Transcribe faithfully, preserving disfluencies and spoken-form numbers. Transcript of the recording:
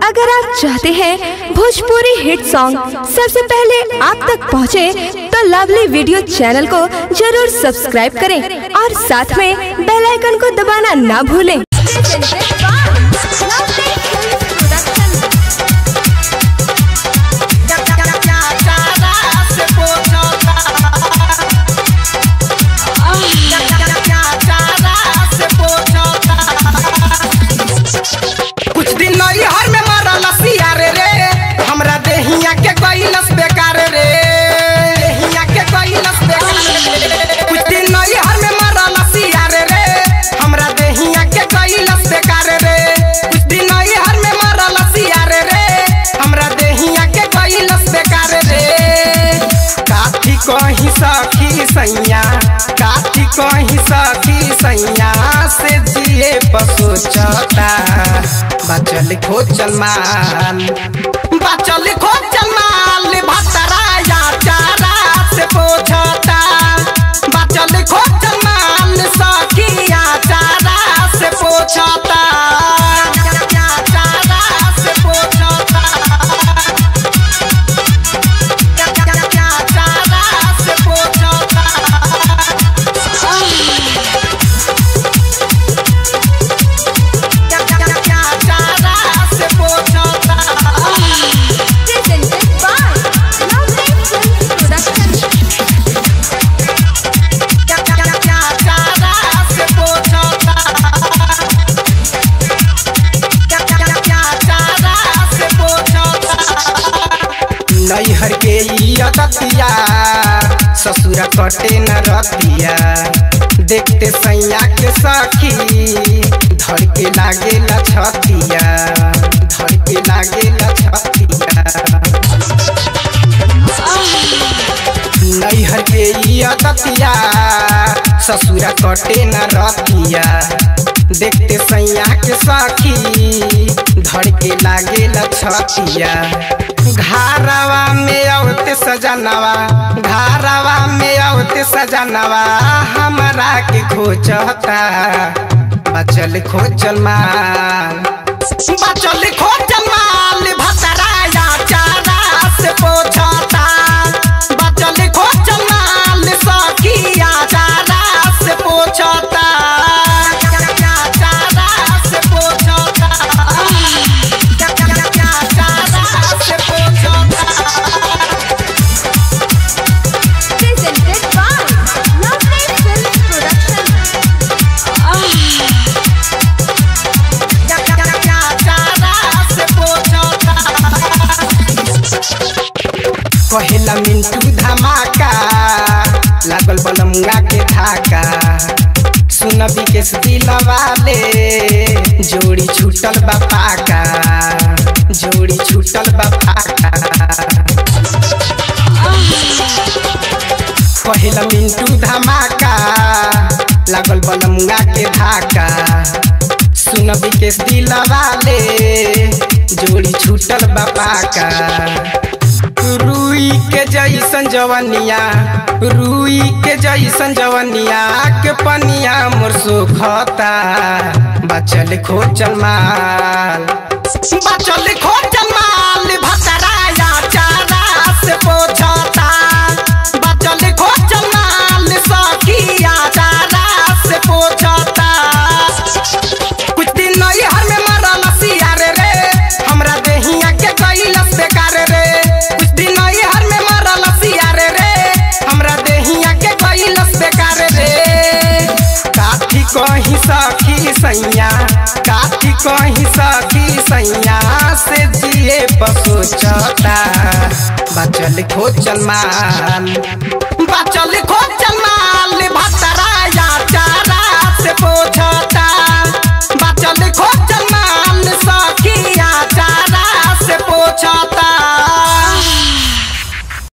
अगर आप चाहते हैं भोजपुरी हिट सॉन्ग सबसे पहले आप तक पहुंचे, तो लवली वीडियो चैनल को जरूर सब्सक्राइब करें और साथ में बेल आइकन को दबाना ना भूलें। कुछ दिन नैहर में मरल सियार रे, हमरा देहिया के गइलस बेकार रे, देहिया के गइलस बेकार रे। कुछ दिन नैहर में मरल सियार रे, हमरा देहिया के गइलस बेकार रे। कुछ दिन नैहर में मरल सियार रे, हमरा देहिया के गइलस बेकार रे। काठी कहीं सखी सैया, काठी कहीं सखी सैया से जिए पसोचता। बचल खोचल माल, बचल खोचल माल भतराया चारा से पोछता। बचल खोचल माल सखिया चारा से पोछता, चारा से पोछता, चारा से पोछता। नैहर के अदतिया ससुरा कटे न रतिया, देखते सैया के सखी धर के लागे ला छतिया, धर के लागे ला छतिया। नैहर के अदतिया ससुरा कटे न रतिया, देखते सैया के सखी धर के लागे ला छतिया। घारवा में औते सजनवा, घारवा में औते सजनवा हमरा के खोजता। बचल खोचल माल, बचल खोचल माल भतराया चारा से पोछता। बचल खोचल माल सखिया चारा से पोछता, चारा से पोछता, कहेला मिंटू धमाका लागल बलमुआ के धाका। सुनबी के दिलवा ले जोड़ी छूटल बापा का, जोड़ी छूटल बापा का। कहेला मिंटू धमाका लागल बलमुआ के धाका। सुनबी के दिलवा ले जोड़ी छूटल बापा का। रुई के जैसन जवनिया, रुई के जैसन जवनिया के पनिया मोर सुखता। बचल खोचल माल, बचल खोचल माल भतराया चारा से पोछता। बचल खोचल माल सखिया चारा से पोछता। कुछ दिन नैहर में मरल सियार रे, हमरा देहिया के गइलस बेकार रे। कुछ दिन नैहर में मरल सियार रे, हमरा देहिया के गइलस बेकार रे। काठी कहीं सखी सैया, काठी कहीं सखी सैया से जिए पसोचता। बचल खोचल माल, बचल खोचल